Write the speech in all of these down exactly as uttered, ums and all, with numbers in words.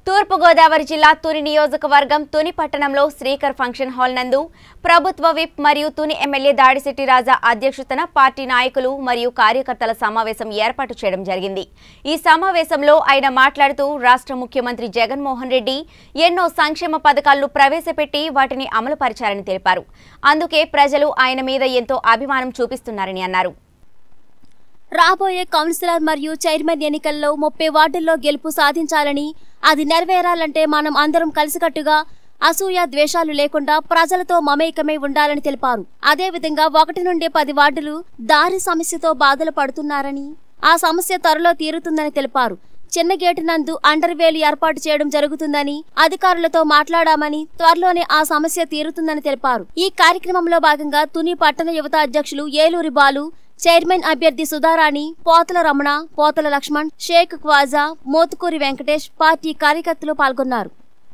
తూర్పు గోదావరి జిల్లా తుని నియోజకవర్గం తుని పట్టణంలో శ్రీకర్ ఫంక్షన్ హాల్ నందు ప్రభుత్వ విప్ మరియు తుని ఎమ్మెల్యే దాడిశెట్టి రాజా అధ్యక్షతన పార్టీ నాయకులు మరియు కార్యకర్తల సమావేశం ఏర్పాటు చేయడం జరిగింది। ఈ సమావేశంలో ఆయన మాట్లాడుతూ రాష్ట్ర ముఖ్యమంత్రి జగన్మోహన్ రెడ్డి ఎన్నో సంక్షేమ పథకాలను ప్రవేశపెట్టి వాటిని అమలు పరిచారని తెలిపారు। అందుకే ప్రజలు ఆయన మీద ఎంతో అభిమానం చూపిస్తున్నారని అన్నారు। రాబోయే కౌన్సిలర్ మరియు చైర్మన్ ఎన్నికల్లో ముప్పై వార్డుల్లో గెలుపు సాధించాలని, అది నెరవేరాలంటే మనం అందరం కలిసికట్టుగా అసూయ ద్వేషాలు లేకుండా ప్రజలతో మమేకమై ఉండాలని తెలిపారు। అదేవిధంగా ఒకటి నుండి పది వార్డులు దారి సమస్యతో బాధలు పడుతున్నారని, ఆ సమస్య త్వరలో తీరుతుందని తెలిపారు। చిన్న గేటు నందు అండర్ వేలు ఏర్పాటు చేయడం జరుగుతుందని, అధికారులతో మాట్లాడామని, త్వరలోనే ఆ సమస్య తీరుతుందని తెలిపారు। ఈ కార్యక్రమంలో భాగంగా తుని పట్టణ యువత అధ్యక్షులు ఏలూరి బాలు, చైర్మన్ అభ్యర్థి సుధారాణి, పోతల రమణ, పోతల లక్ష్మణ్, షేక్ క్వాజా, మోతుకూరి వెంకటేష్ పార్టీ కార్యకర్తలు పాల్గొన్నారు।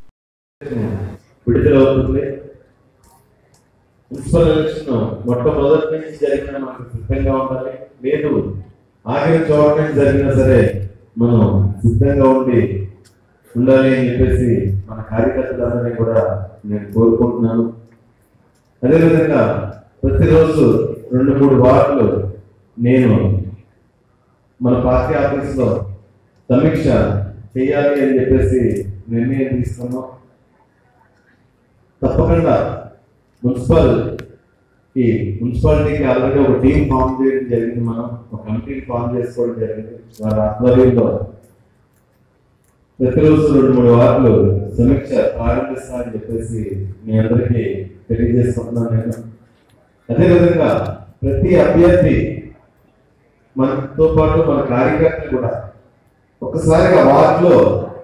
మనం సిద్ధంగా ఉండి ఉండాలి అని చెప్పేసి మన కార్యకర్తలందరినీ కూడా నేను కోరుకుంటున్నాను। అదేవిధంగా ప్రతిరోజు రెండు మూడు వార్డులు నేను మన పార్టీ ఆఫీస్లో సమీక్ష చేయాలి అని చెప్పేసి నిర్ణయం తీసుకున్నాం। తప్పకుండా మున్సిపల్ ఈ మున్సిపాలిటీకి ఆల్రెడీ ఒక టీం ఫామ్ చేయడం జరిగింది, మనం ఒక కమిటీని ఫామ్ చేసుకోవడం జరిగింది। వారి ఆధ్వర్యంలో ప్రతిరోజు రెండు మూడు వార్డులు సమీక్ష ప్రారంభిస్తామని చెప్పేసి మీ అందరికీ తెలియజేసుకుంటున్నాను నేను। అదేవిధంగా ప్రతి అభ్యర్థి మనతో పాటు మన కార్యకర్తలు కూడా ఒకసారిగా వార్డులో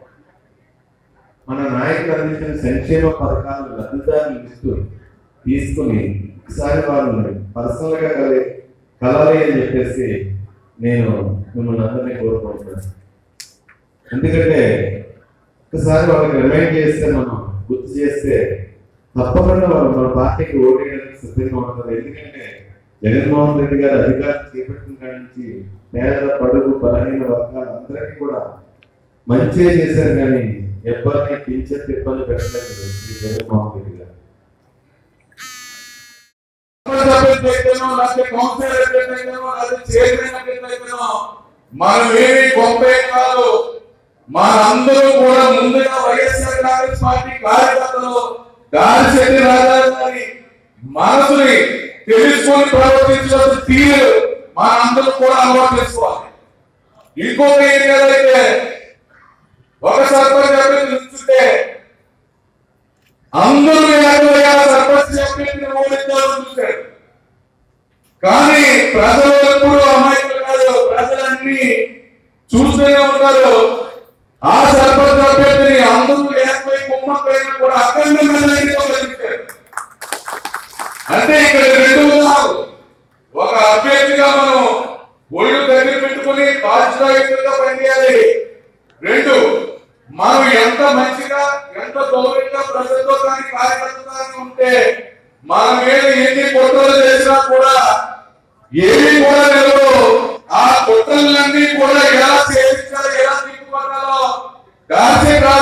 మన నాయకులు అందించిన సంక్షేమ పథకాలు లబ్ధిదారుల లిస్టు తీసుకుని ఒకసారి వాళ్ళని పర్సనల్ గా కలి కలాలి అని చెప్పేసి నేను మిమ్మల్ని అందరినీ కోరుకుంటున్నాను। ఎందుకంటే ఒకసారి వాళ్ళకి రిమైండ్ చేస్తే, మనం గుర్తు చేస్తే తప్పకుండా వాళ్ళు మన పార్టీకి ఓటేయడానికి సిద్ధంగా ఉంటారు। ఎందుకంటే జగన్మోహన్ రెడ్డి గారు అధికారం చేపట్టిన కాడి నుంచి పేద పడుగు బలహీన వర్గాలు అందరికీ కూడా మంచిగా చేశారు, కానీ ఎవరిని పింఛన్ ఇబ్బంది పెట్టలేదు శ్రీ జగన్మోహన్ రెడ్డి గారు। మనమేమి గొప్ప కాదు, మనందరూ కూడా ముందుగా వైఎస్ఆర్ కాంగ్రెస్ పార్టీ కార్యకర్తలు దాడిశెట్టి రాజా గారి మనసుని తెలుసుకొని ప్రవర్తించాల్సిన తీరు మనందరూ కూడా అలవాటు చేసుకోవాలి। ఇంకొక ఏరియాలైతే ఒక సర్పంచ్ అభ్యర్థి నిల్చుంటే అందరూ సర్పంచ్ అభ్యర్థిని ఓడించాలని చూశారు, కానీ ప్రజలు ఎప్పుడు అమాయకులు కాదు, ప్రజలన్నీ చూస్తూనే ఉన్నారు। ఆ సర్పంచ్ అభ్యర్థిని అందరూ ఏకమై కుమ్మక్కైనా కూడా అఖండంగా అంటే ఇక్కడ రెండు ఉన్నారు। ఒక అభ్యర్థిగా మనం ఒళ్ళు దగ్గర పెట్టుకుని బాధ్యతాయుతంగా పనిచేయాలి। రెండు, మనం ఎంత మంచిగా ఎంత గౌరవంగా ప్రజలతో కానీ కార్యకర్తగా ఉంటే మన మీద ఎన్ని కుట్రలు చేసినా కూడా ఏమి కూడా లేవు। ఆ కుట్రలన్నీ కూడా ఎలా చేయించాలో ఎలా తీసుకున్నాలో దాడిశెట్టి